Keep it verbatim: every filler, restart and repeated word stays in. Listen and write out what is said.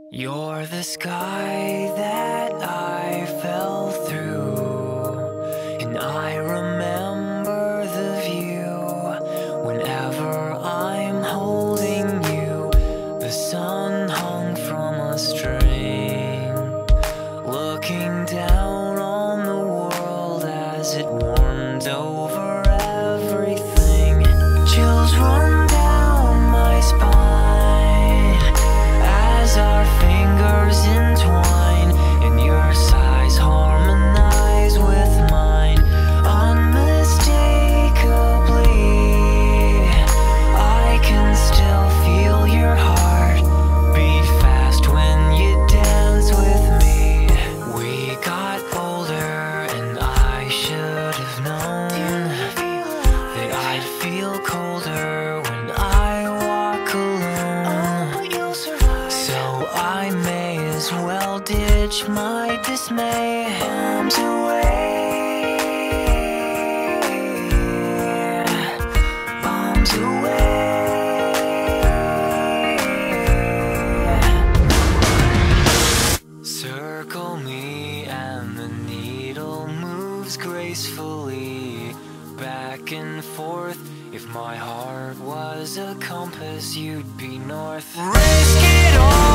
You're the sky that I fell through, and I remember the view. Whenever I'm holding you, the sun hung from a string, looking down on the world as it warmed over everything. Chills run down my spine as our fingers entwine, and your sighs harmonize with mine. Unmistakably, I can still feel your heart beat fast when you dance with me. We got older and I should have known that I'd feel colder when I walk alone. So I may as well ditch my dismay. Bombs away, bombs away. Circle me and the needle moves gracefully back and forth. If my heart was a compass, you'd be north. Risk it all.